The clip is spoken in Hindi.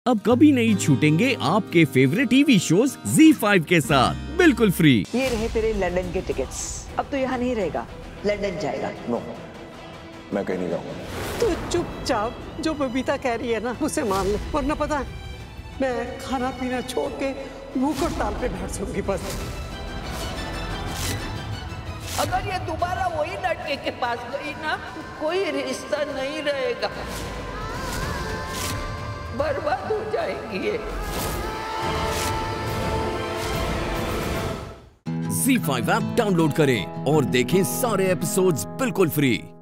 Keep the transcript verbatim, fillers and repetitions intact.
अब कभी नहीं छूटेंगे आपके favourite TV shows Zee five के साथ बिल्कुल फ्री। ये रहे तेरे लंदन के टिकट्स। अब तो यहाँ नहीं रहेगा, लंदन जाएगा। नो, मैं कहीं नहीं जाऊंगा। तू चुपचाप जो बबीता कह रही है ना उसे मान ले, वरना पता है मैं खाना पीना छोड़ के भूख हड़ताल पे बैठ जाऊंगी बस। अगर ये दोबारा वही लड़के के पास गई ना, कोई रिश्ता नहीं रहेगा, बर्बाद हो जाएंगी ये। ज़ी फाइव ऐप डाउनलोड करें और देखें सारे एपिसोड्स बिल्कुल फ्री।